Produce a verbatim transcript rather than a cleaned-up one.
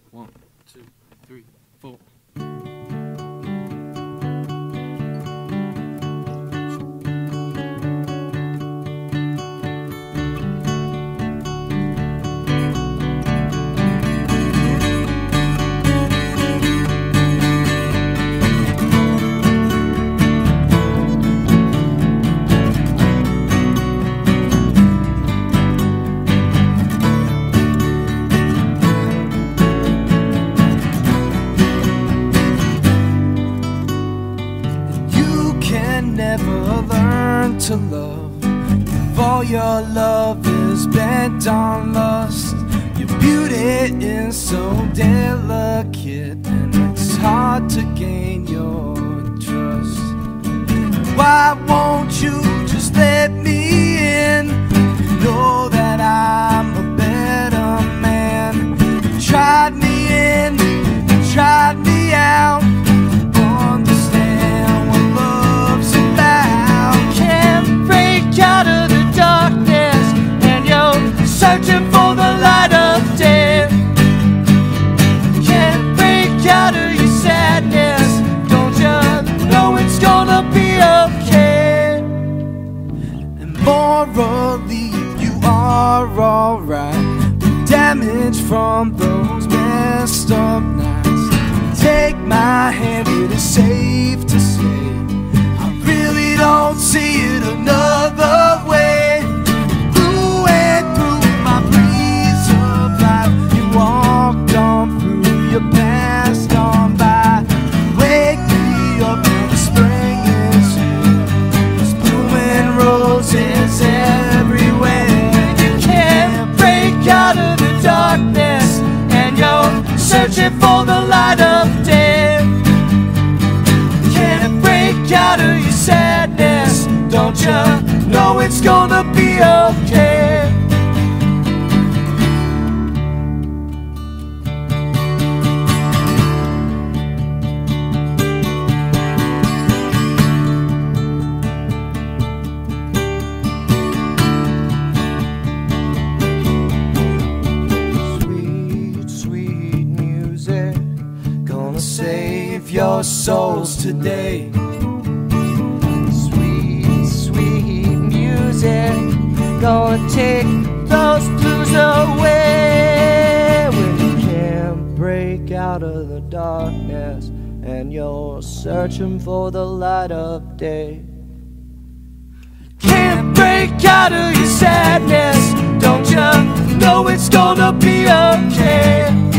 One, two, three, four. Never learn to love if all your love is bent on lust. Your beauty is so delicate and it's hard to gain your trust. Why won't you just let me in? You know that I'm a better man. You tried me in, you tried me out. Searching for the light of day. Can't break out of your sadness. Don't you know it's gonna be okay? And morally you are alright. The damage from those messed up nights. Take my hand, it is safe to say I really don't see it another way. Past on by, wake me up when the spring is here. There's blooming roses everywhere. You can't break out of the darkness, and you're searching for the light of day. Can't break out of your sadness. Don't you know it's gonna be okay? Save your souls today. Sweet, sweet music, gonna take those blues away. When you can't break out of the darkness and you're searching for the light of day. Can't break out of your sadness. Don't you know it's gonna be okay?